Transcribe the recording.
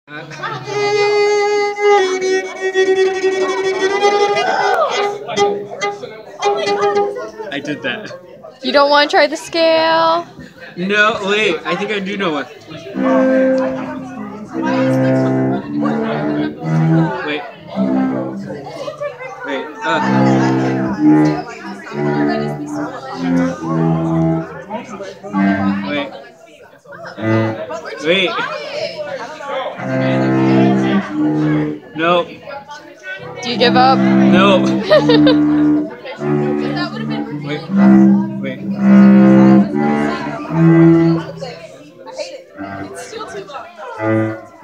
I did that. You don't want to try the scale? No, wait. I think I do know what. Wait. Wait. Wait. Wait. No. Do you give up? No. Wait. Wait. I hate it. It's still too long.